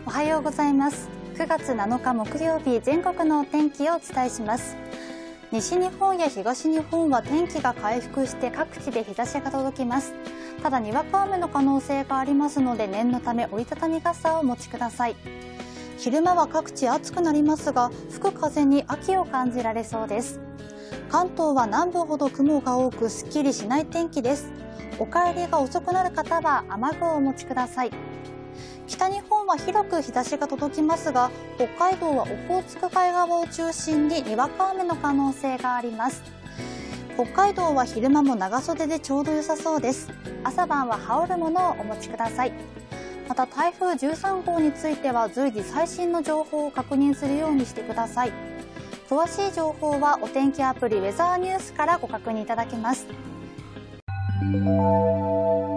おはようございます。9月7日木曜日、全国のお天気をお伝えします。西日本や東日本は天気が回復して各地で日差しが届きます。ただにわか雨の可能性がありますので、念のため折りたたみ傘をお持ちください。昼間は各地暑くなりますが、吹く風に秋を感じられそうです。関東は南部ほど雲が多くすっきりしない天気です。お帰りが遅くなる方は雨具をお持ちください。北日本は広く日差しが届きますが、北海道はオホーツク海側を中心ににわか雨の可能性があります。北海道は昼間も長袖でちょうど良さそうです。朝晩は羽織るものをお持ちください。また台風13号については随時最新の情報を確認するようにしてください。詳しい情報はお天気アプリウェザーニュースからご確認いただけます。